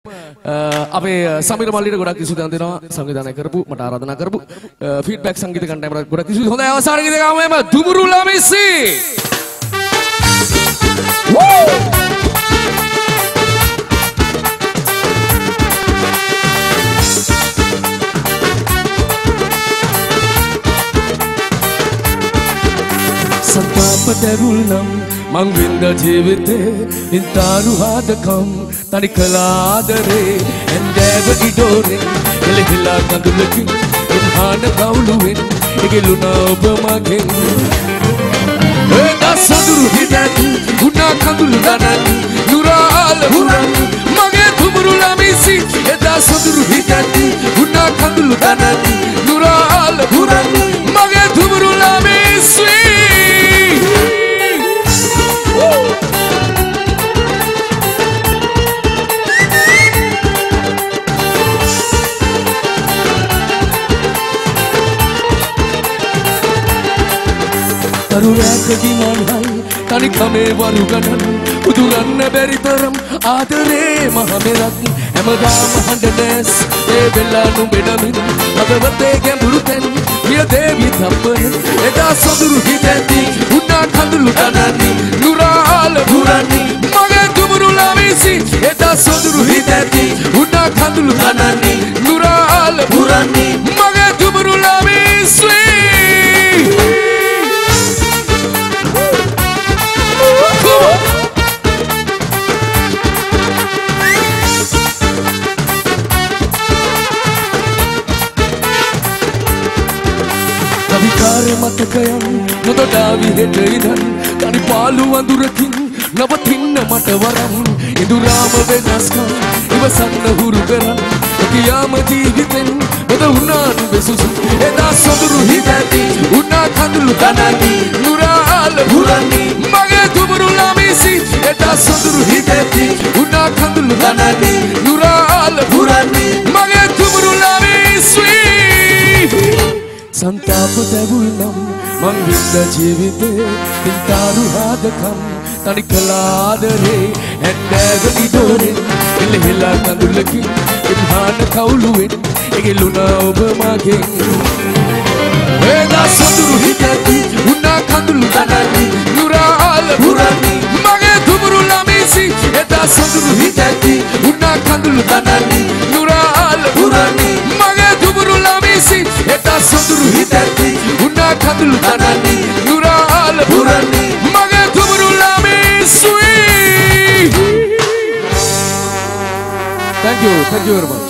අපේ සමීර මල්ලිට ගොඩක් කිසිදු දෙනවා සංවිධානය කරපු මට ආරාධනා කරපු ෆීඩ්බැක් සංගීත කණ්ඩායමට ගොඩක් කිසිදු හොඳයි අවසාන ගීත ගාමුම දුමුරු ළමිසි संताप दरुलम मंगविंद जीविते इंतारु हादकम तनिकलादरे एंडेव इडोरे एलिहिला कंदुलकिन इन्हान कौलुविन इगिलुना उपमगिन एदा सदुरु हिदति गुना कंदुलु दननि नुराल हुरनि मगे तुमुरु लमिसि एदा सदुरु हिदति गुना कंदुलु दननि नुराल हुरनि मगे तुमुरु लमिसि තරුවැකකි මන්හල් තනිකමේ වරුගණන් උදුරන්න බැරි තරම් ආදරේ මහමෙරක් හැමදාම හඬනැස් ඒ වෙලා නුඹෙනමින් හදවතේ ගැඹුරු තැන් විය දේවි තප්පර එදා සොඳුරු හිතැති උනා කඳුළු දනනි නුරාල පුරන්නි මගේ දුමුරු ළමිසි එදා සොඳුරු හිතැති උනා කඳුළු දනනි නුරාල පුරන්නි මගේ දුමුරු ළමිසි මතකයන් නොදොඩා විහෙට ඉදන් තනි පාළු වඳුරකින් නවතින්න මට වරම් ඉඳුරාම වෙනස්කම් ඉවසන්න හුරු කරන් කියාම ජීවිතෙන් බද වුණාන් වෙසුසු එදා සොඳුරු හිතැති උනා කඳුළු දනනි නුරාල පුරන්නි මගේ දුමුරු ළමිසි එදා සොඳුරු හිතැති උනා කඳුළු දනනි නුරාල පුරන්නි මගේ දුමුරු ළමිසි संताप दरुलम मंगविंद जीविते इंतारु हादकम तनिकलादरे एंडेव इडोरे एलिहिला कंदुलकिन इन्हान कौलुविन इगिलुना उपमगिन एदा सदुरु हितति उना कंदुलु दननि नुराल पुरनि मगे दुमुरु ළමිසි एदा सदुरु हितति उना कंदुलु दननि नुराल पुरनि मगे दुमुरु ළමිසි एदा सदुरु हितति उना कंदुलु दननि नुराल पुरनि मगे दुमुरु ළමිසි Thank you very much.